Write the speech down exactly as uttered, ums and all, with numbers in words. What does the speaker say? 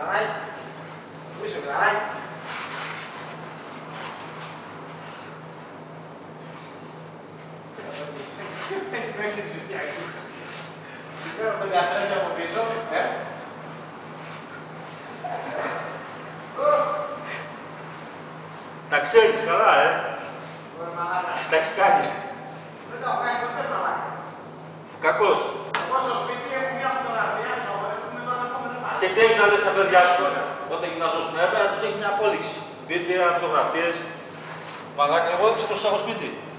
Φιλαράκι. Πού είσαι, φιλαράκι? Δεν έχεις φτιάξει. Ξέρω τον καθρέφτη από πίσω, ε. Τα ξέρεις καλά, ε. Τα έχεις κάνει. Δεν τα έχω κάνει ποτέ, μαλάκα. Κακός. Εγώ στο σπίτι έχω μια φωτογραφία στο αγορές που με το αδερφό με το πάλι. Και τι έχει να λες στα παιδιά σου, όταν γυμναζόσουν, έπρεπε να τους έχει μια απόδειξη. Βίντεο, φωτογραφίες. Μαλάκα, εγώ έξω από το σπίτι.